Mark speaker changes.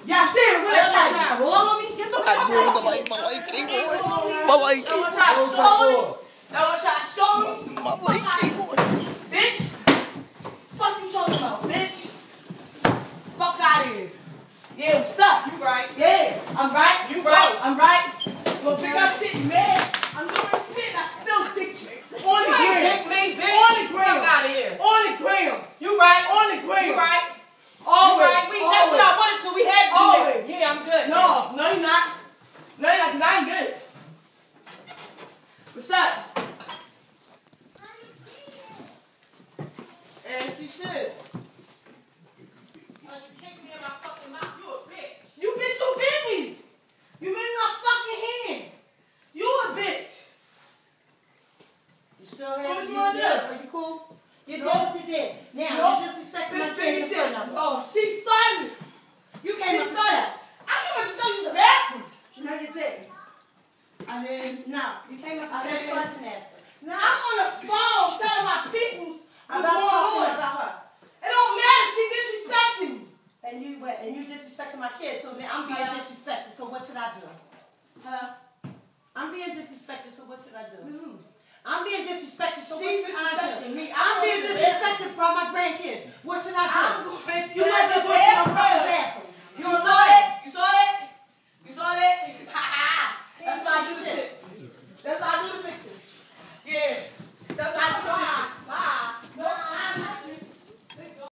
Speaker 1: Y'all see it real tight.
Speaker 2: Roll on me. Get the fuck out.
Speaker 3: My light keyboard. My light keyboard.
Speaker 2: Y'all try to show me. Y'all try to show me.
Speaker 3: My light keyboard.
Speaker 2: Bitch. Fuck you talking about, bitch. Fuck out of here. Yeah, what's up? You right. Yeah, I'm right. You right. I'm right. Well, pick up shit, man. I'm doing shit. I still stick you. On the gram.
Speaker 1: Pick me, bitch.
Speaker 2: On the gram.
Speaker 1: Fuck out of here.
Speaker 2: On the gram.
Speaker 1: You right.
Speaker 2: On the gram.
Speaker 1: You right.
Speaker 2: Always.
Speaker 1: You right. That's what I wanted to. We had to do
Speaker 2: Always.
Speaker 1: that. Yeah, I'm good.
Speaker 2: No, you're not. No, you're not, because I ain't good. What's up? And she should.
Speaker 1: You kicked me in my fucking mouth. You a bitch.
Speaker 2: You bitch who bit me. You bit in my fucking hand. You a bitch.
Speaker 4: You still have
Speaker 2: So what
Speaker 4: it?
Speaker 2: you wanna do?
Speaker 4: Are you cool? You did what you did. Now,
Speaker 2: Nope.
Speaker 4: you disrespecting my
Speaker 2: This
Speaker 4: kids
Speaker 2: bitch
Speaker 4: in front
Speaker 2: said,
Speaker 4: of them.
Speaker 2: oh, she started.
Speaker 4: You
Speaker 2: She
Speaker 4: came up the
Speaker 2: started.
Speaker 4: steps.
Speaker 2: I came up to tell you the bathroom.
Speaker 4: No, you didn't.
Speaker 2: I mean,
Speaker 4: No, you came up the steps twice and asked her. No,
Speaker 2: I'm on the phone telling my peoples what's
Speaker 4: about
Speaker 2: going
Speaker 4: talking
Speaker 2: on.
Speaker 4: about her.
Speaker 2: It don't matter. She disrespecting me.
Speaker 4: And you disrespecting my kids, so now I'm being disrespected, so what should I do? Huh? I'm being disrespected, so what should I do? I'm being disrespected, so what
Speaker 2: She's
Speaker 4: should I
Speaker 2: disrespecting
Speaker 4: do?
Speaker 2: me.
Speaker 4: I'm being disrespected by my grandkids. What should I do?
Speaker 1: I'm going to
Speaker 4: You wasn't going to my
Speaker 1: bathroom.
Speaker 4: bathroom.
Speaker 1: You saw